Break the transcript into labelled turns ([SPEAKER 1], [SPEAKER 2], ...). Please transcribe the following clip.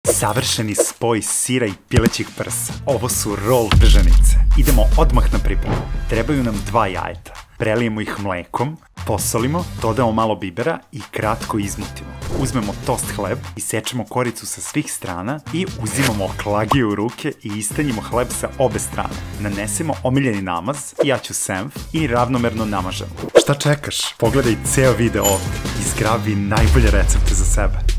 [SPEAKER 1] Savršeni spoj sira i pilećih prsa. Ovo su roll držanice. Idemo odmah na pripremu. Trebaju nam 2 jajeta. Prelijemo ih mlekom, posolimo, dodamo malo bibera i kratko izmutimo. Uzmemo tost hleb, isečemo koricu sa svih strana i uzimamo klagije u ruke i istanjimo hleb sa obe strane. Nanesemo omiljeni namaz, ja ću senf i ravnomerno namažemo. Šta čekaš? Pogledaj ceo video ovdje i zgrabi najbolje recepte za sebe.